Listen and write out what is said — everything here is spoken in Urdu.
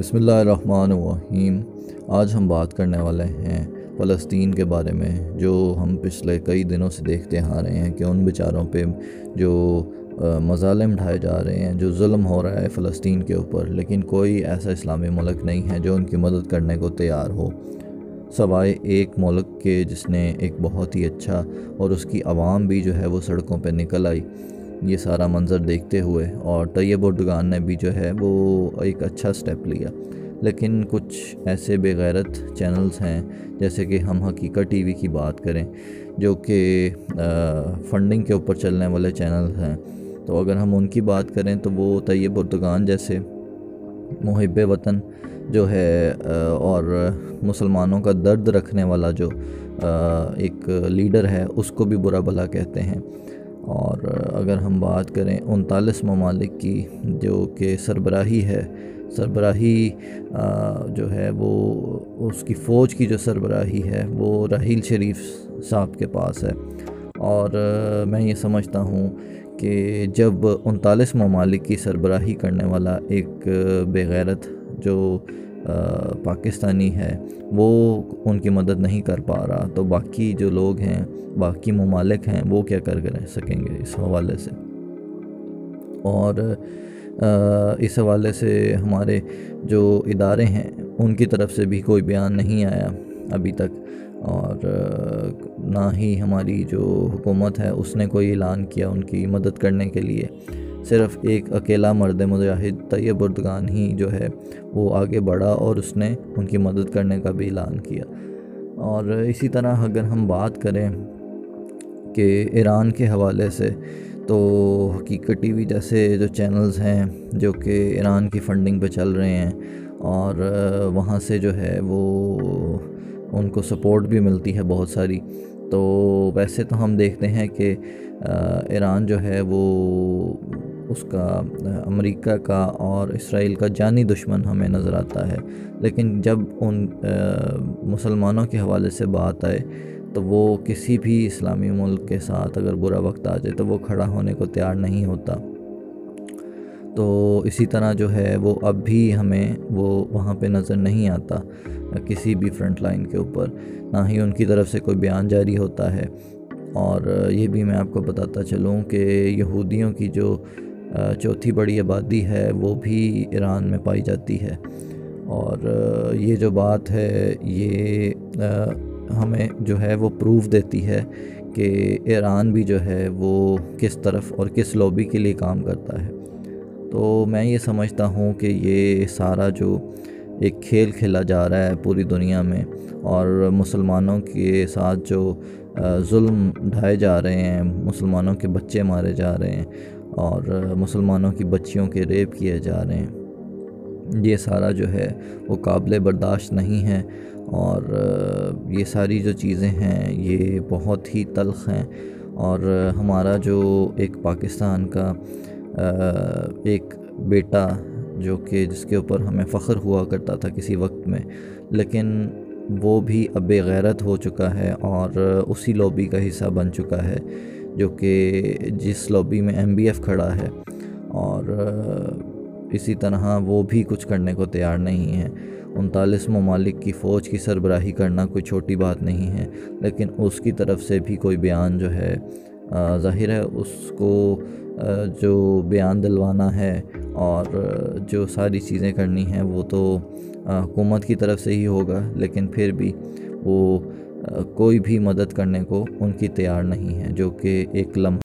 بسم اللہ الرحمن الرحیم۔ آج ہم بات کرنے والے ہیں فلسطین کے بارے میں، جو ہم پچھلے کئی دنوں سے دیکھتے آ رہے ہیں کہ ان بیچاروں پہ جو مظالم ڈھائے جا رہے ہیں، جو ظلم ہو رہا ہے فلسطین کے اوپر، لیکن کوئی ایسا اسلامی ملک نہیں ہے جو ان کی مدد کرنے کو تیار ہو، سوائے ایک ملک کے جس نے ایک بہت ہی اچھا، اور اس کی عوام بھی جو ہے وہ سڑکوں پہ نکل آئی یہ سارا منظر دیکھتے ہوئے، اور طیب اردگان نے بھی جو ہے وہ ایک اچھا سٹیپ لیا۔ لیکن کچھ ایسے بے غیرت چینلز ہیں، جیسے کہ ہم حقیقت ٹی وی کی بات کریں، جو کہ فنڈنگ کے اوپر چلنے والے چینلز ہیں، تو اگر ہم ان کی بات کریں تو وہ طیب اردگان جیسے محب وطن جو ہے اور مسلمانوں کا درد رکھنے والا جو ایک لیڈر ہے، اس کو بھی برا بھلا کہتے ہیں۔ اور اگر ہم بات کریں 39 ممالک کی جو کہ سربراہی جو ہے وہ اس کی فوج کی جو سربراہی ہے وہ رحیل شریف صاحب کے پاس ہے، اور میں یہ سمجھتا ہوں کہ جب 39 ممالک کی سربراہی کرنے والا ایک بے غیرت جو پاکستانی ہے وہ ان کی مدد نہیں کر پا رہا، تو باقی جو لوگ ہیں، باقی ممالک ہیں، وہ کیا کر سکیں گے اس حوالے سے۔ اور اس حوالے سے ہمارے جو ادارے ہیں ان کی طرف سے بھی کوئی بیان نہیں آیا ابھی تک، اور نہ ہی ہماری جو حکومت ہے اس نے کوئی اعلان کیا ان کی مدد کرنے کے لیے۔ صرف ایک اکیلا مرد مجاہد طیب اردگان ہی جو ہے وہ آگے بڑھا اور اس نے ان کی مدد کرنے کا بھی اعلان کیا۔ اور اسی طرح اگر ہم بات کریں کہ ایران کے حوالے سے، تو حقیقت ٹی وی جیسے جو چینلز ہیں جو کہ ایران کی فنڈنگ پہ چل رہے ہیں، اور وہاں سے جو ہے وہ ان کو سپورٹ بھی ملتی ہے بہت ساری، تو ویسے تو ہم دیکھتے ہیں کہ ایران جو ہے وہ اس کا امریکہ کا اور اسرائیل کا جانی دشمن ہمیں نظر آتا ہے، لیکن جب ان مسلمانوں کے حوالے سے بات آئے تو وہ کسی بھی اسلامی ملک کے ساتھ اگر برا وقت آ جائے تو وہ کھڑا ہونے کو تیار نہیں ہوتا۔ تو اسی طرح جو ہے وہ اب بھی ہمیں وہ وہاں پہ نظر نہیں آتا کسی بھی فرنٹ لائن کے اوپر، نہ ہی ان کی طرف سے کوئی بیان جاری ہوتا ہے۔ اور یہ بھی میں آپ کو بتاتا چلوں کہ یہودیوں کی جو چوتھی بڑی آبادی ہے وہ بھی ایران میں پائی جاتی ہے، اور یہ جو بات ہے یہ ہمیں جو ہے وہ پروف دیتی ہے کہ ایران بھی جو ہے وہ کس طرف اور کس لوبی کے لیے کام کرتا ہے۔ تو میں یہ سمجھتا ہوں کہ یہ سارا جو ایک کھیل کھیلا جا رہا ہے پوری دنیا میں، اور مسلمانوں کے ساتھ جو ظلم ڈھائے جا رہے ہیں، مسلمانوں کے بچے مارے جا رہے ہیں، اور مسلمانوں کی بچیوں کے ریپ کیے جا رہے ہیں، یہ سارا جو ہے وہ قابل برداشت نہیں ہے، اور یہ ساری جو چیزیں ہیں یہ بہت ہی تلخ ہیں۔ اور ہمارا جو ایک پاکستان کا ایک بیٹا جو کہ جس کے اوپر ہمیں فخر ہوا کرتا تھا کسی وقت میں، لیکن وہ بھی اب بے غیرت ہو چکا ہے اور اسی لوبی کا حصہ بن چکا ہے، جو کہ جس لوبی میں MBF کھڑا ہے، اور اسی طرح وہ بھی کچھ کرنے کو تیار نہیں ہے۔ 39 ممالک کی فوج کی سربراہی کرنا کوئی چھوٹی بات نہیں ہے، لیکن اس کی طرف سے بھی کوئی بیان جو ہے ظاہر ہے اس کو جو بیان دلوانا ہے اور جو ساری چیزیں کرنی ہیں وہ تو حکومت کی طرف سے ہی ہوگا، لیکن پھر بھی وہ کوئی بھی مدد کرنے کو ان کی تیار نہیں ہے، جو کہ ایک لمحہ